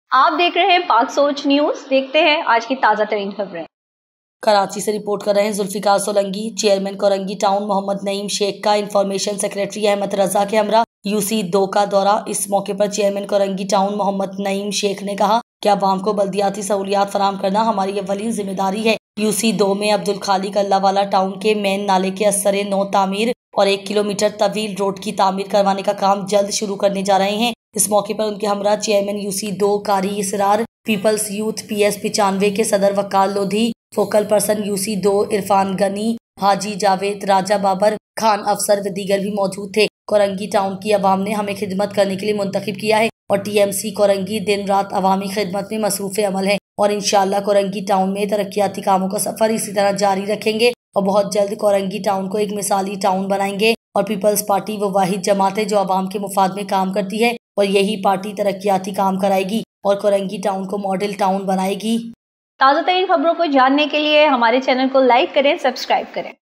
आप देख रहे हैं पाक सोच न्यूज। देखते हैं आज की ताजा तरीन खबरें। कराची से रिपोर्ट कर रहे हैं जुल्फिकार सोलंकी। चेयरमैन कोरंगी टाउन मोहम्मद नईम शेख का इंफॉर्मेशन सेक्रेटरी अहमद रजा के हमरा UC2 का दौरा। इस मौके पर चेयरमैन कोरंगी टाउन मोहम्मद नईम शेख ने कहा कि अवाम को बल्दियाती सहूलियात फराहम करना हमारी अव्वली जिम्मेदारी है। UC2 में अब्दुल खालिक अल्लाहवाला टाउन के मेन नाले के असरे नौ तामीर और 1 किलोमीटर तवील रोड की तामीर करवाने का काम जल्द शुरू करने जा रहे हैं। इस मौके पर उनके हमरा चेयरमैन UC2 कारी इसरार, पीपल्स यूथ PS 95 के सदर Waqar Lodhi, focal person UC2 Irfan Gani, Haji Javed, Raja Babar Khan अफसर व दीगर भी मौजूद थे। कोरंगी टाउन की आवाम ने हमें खिदमत करने के लिए मुंतखब किया है और TMC कोरंगी दिन रात अवामी खिदमत में मसरूफ़ अमल है और इंशाअल्लाह कोरंगी टाउन में तरक्याती कामों का सफर इसी तरह जारी रखेंगे और बहुत जल्द कोरंगी टाउन को एक मिसाली टाउन बनाएंगे। और पीपल्स पार्टी वो वाहिद जमात है जो आवाम के मुफाद में काम करती है और यही पार्टी तरक्याती काम कराएगी और कोरंगी टाउन को मॉडल टाउन बनाएगी। ताज़ा तरीन खबरों को जानने के लिए हमारे चैनल को लाइक करें, सब्सक्राइब करें।